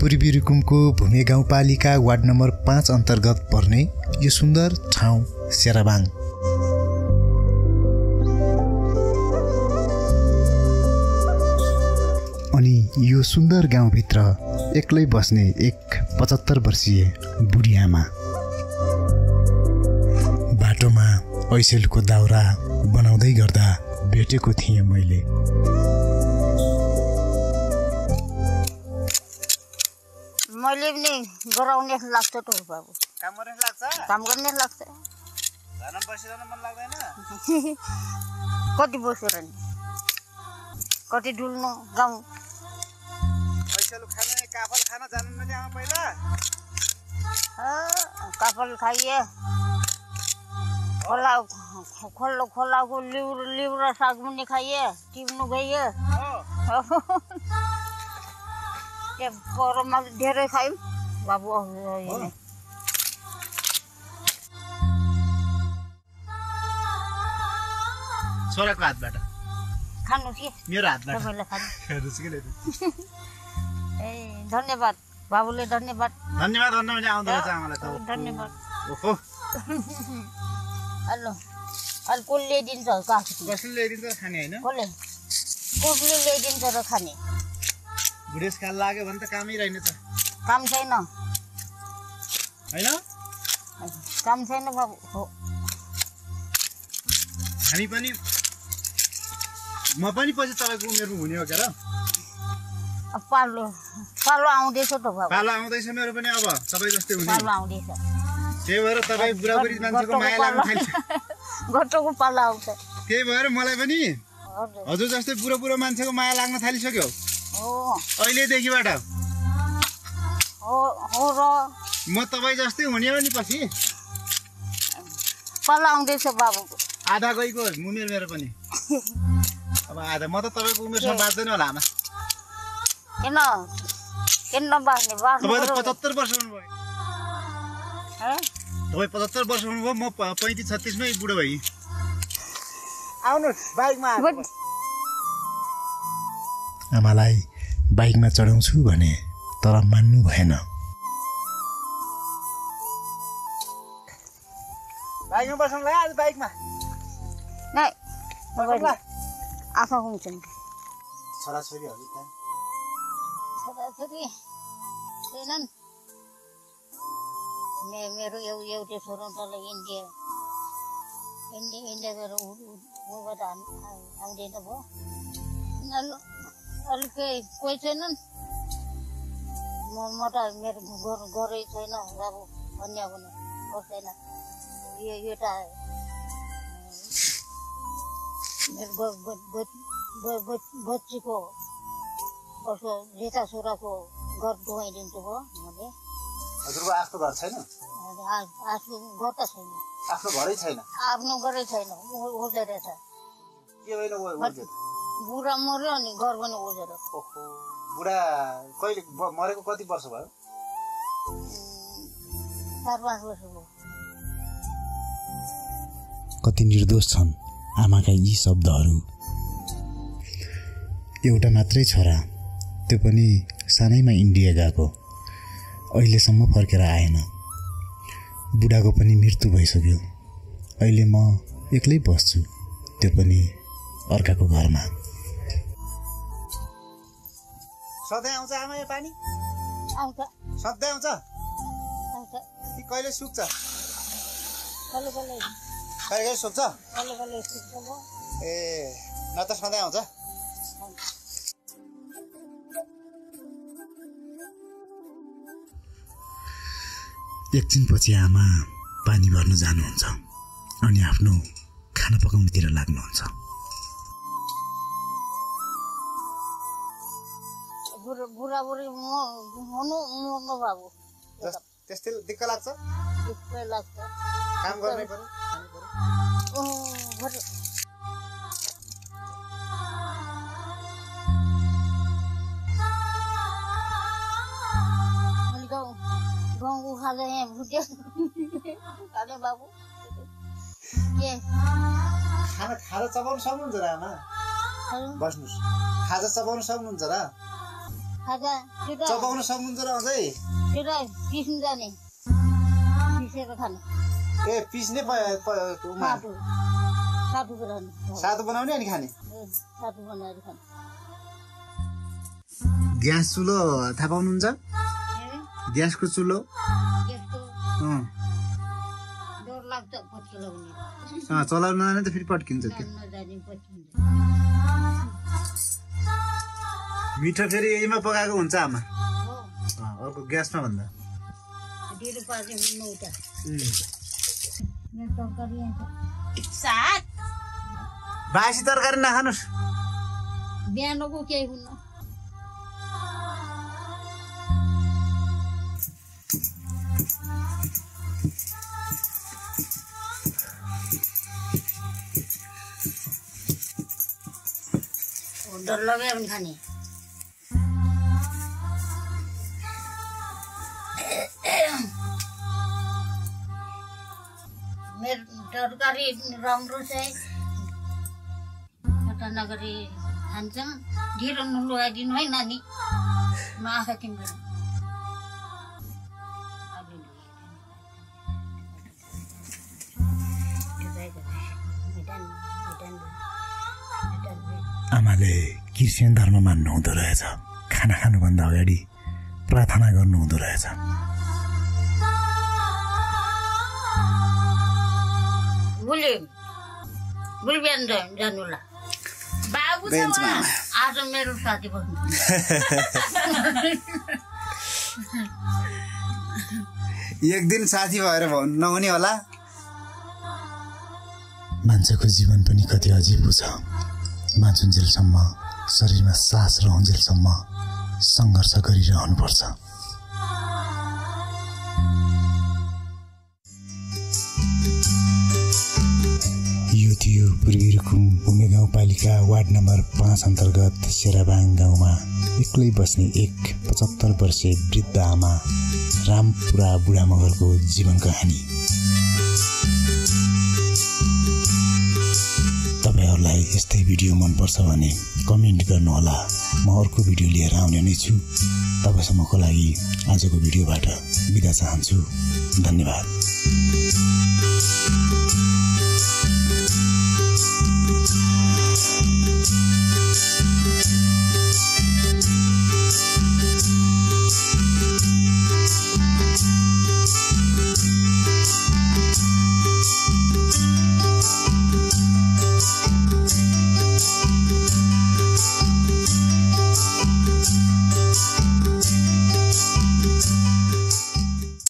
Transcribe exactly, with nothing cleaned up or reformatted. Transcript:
पूर्वी रुकुमको भूमे गाउँपालिका वार्ड नम्बर पाँच अन्तर्गत पर्ने यो सुन्दर ठाउँ सेराबाङ। अनि यो सुन्दर गाउँभित्र एक्लै बस्ने एक पचहत्तर वर्षीय बुढी आमा। बाटोमा ऐसेलको दाउरा बनाउँदै गर्दा भेटेको थिएँ मैले। मैले पनि गराउने लाग्छ त बाबु। काम गर्ने लाग्छ? काम गर्ने लाग्छ। घरमा बसिरहन मन लाग्दैन? कति बसेर नि, कति डुल्नु गाउँ। ऐसेलु खाने काफल खान जान्नु नि आमा पहिला? काफल खाइए, खोला खोला खोलाको लिउर लिउर साग पनि खाइए, टिप्नु गइए। त्यो परमा धेरै खायौँ बाबु। छोराको हातबाट खानुहोस् कि मेरो हातबाट तपाईँलाई खानु। हेर्नुहोस् कि ए धन्यवाद बाबुले, धन्यवाद धन्यवाद भन्न मैले आउँदो रहेछ आमालाई त। धन्यवाद। ओहो हेलो अहिले कसले ल्याइदिन्छ काठ? कसले ल्याइदिन्छ खाने होइन? कसले कसले ल्याइदिन्छ र खाने? बुढेसकाल लाग्यो भने त कामै रहेनछ। काम छैन होइन? काम छैन बाबु। हो हामी पनि, म पनि पछि तपाईँको उमेरमा हुने हो के र? पालो पालो आउँदैछ त बाबु। पालो आउँदैछ मेरो पनि, अब तपाईँ जस्तै हुने। पालो आउँदैछ, त्यही भएर तपाईँ बुढाबुढी मान्छेको माया लाग्न थाल्छ। गटोको पालो आउँछ। त्यही भएर मलाई पनि हजुर जस्तै बुढो बुढो मान्छेको माया लाग्न थालिसक्यो अहिलेदेखिबाट। हो हो र म तपाईँ जस्तै हुने हो नि पछि। पालो आउँदैछ बाबुको। आधा गइको उमेर मेरो पनि। अब आधा म त तपाईँको उमेरसम्म बाँच्दैन होला आमा। किन किन नबाँच्ने? बाँच्नु तपाईँ त पचहत्तर वर्ष हुनुभयो। है तपाईँ पचहत्तर वर्ष हुनुभयो, म पैँतिस छत्तिसमै बुढो भएँ। आउनुहोस् बाइकमा। आमालाई बाइकमा चढाउँछु भने तर मान्नु भएन। बाइकमा बस्नुलाई आज बाइकमा नै आफा हुन्छन् छोराछोरीहरू त्यहाँ छोराछोरी छैनन्। मेरो एउ एउटै छोरा तल इन्डिया इन्डिया इन्डिया गएर उबाट आउँदैन भयो। अलिक केही कोही छैनन्। म म त मेरो घरै छैन बाबु, भन्ने पनि बस्दैन। यो एउटा मेरो बच्चीको कसो जेठा छोराको घर गुमाइदिन्छु भयो मैले। हजुरको आफ्नो घर छैन? आफ्नो घर त छैन। आफ्नो घरै छैन? आफ्नो घरै छैन, उठेर छ। के होइन बुढा मर्यो अनि घर पनि उठेर। ओहो, बुढा कहिले मरेको? कति वर्ष भयो? चार पाँच वर्ष भयो। कति निर्दोष छन् आमाका यी शब्दहरू। एउटा मात्रै छोरा, त्यो पनि सानैमा इन्डिया गएको, अहिलेसम्म फर्केर आएन। बुढाको पनि मृत्यु भइसक्यो। अहिले म एक्लै बस्छु, त्यो पनि अर्काको घरमा। सधैँ आउँछ आमा यो पानी? आउँछ। सधैँ आउँछ? आउँछ। कि कहिले सुक्छ? कहिले कहिले कहिले कहिले सुक्छ? कहिले कहिले सुक्छ भयो। ए न त सधैँ आउँछ? एकछिनपछि आमा पानी भर्न जानुहुन्छ अनि आफ्नो खाना पकाउनुतिर लाग्नुहुन्छ। बुढाबुढी हुनु मर्नु बाबु त्यस्तै दिक्क लाग्छ? दिक्क लाग्छ। काम गर्नै पर्यो, खानै पर्यो। गाउँको खाजा यहाँ भुट्यो खाने बाबु। के खाना खाजा चबाउनु सक्नुहुन्छ र आमा? बस्नुहोस्, खाजा चबाउनु सक्नुहुन्छ र? खाजा त्यो चपाउन सक्नुहुन्छ र अझै त्यो पिस्नु जाने पिसेर खाने ए पिस्ने सातु सातु बनाउने सातु बनाउने अनि खाने सातु बनाएर खाने ग्यास चुलो थाहा पाउनुहुन्छ ग्यासको चुलो डर लाग्छ पच्किलाउने चलाउन जाने त फेरि पट्किन्छ त्यो मिठो फेरि यहीमा पकाएको हुन्छ आमा अर्को ग्यासमा भन्दा बासी तरकारी नखानुस् बिहानको केही हुन्न डर लगायो भने खाने मेरो तरकारी राम्रो चाहिँ कता नगरी खान्छौँ ढिलो नलगाइदिनु है नानी म आँखा तिम्रो आमाले क्रिस्चियन धर्म मान्नु हुँदो रहेछ खाना खानुभन्दा अगाडि प्रार्थना गर्नु हुँदो रहेछ भोलि भोलि बिहान जानुला बाबु आज मेरो साथी बस्नु एक दिन साथी भएर नहुने होला मान्छेको जीवन पनि कति अजीब छ मान्छुन्जेलसम्म शरीरमा सास रहन्जेलसम्म सङ्घर्ष गरिरहनुपर्छ यो थियो पूर्वी रुकुम भूमि गाउँपालिका वार्ड नम्बर पाँच अन्तर्गत सेराबाङ गाउँमा एक्लै बस्ने एक पचहत्तर वर्षीय वृद्ध आमा रामपुरा बुढा मगरको जीवन कहानी। तपाईहरुलाई यस्तै भिडियो मनपर्छ भने कमेन्ट गर्नुहोला। म अर्को भिडियो लिएर आउने नै छु। तबसम्मको लागि आजको भिडियोबाट बिदा चाहन्छु। धन्यवाद।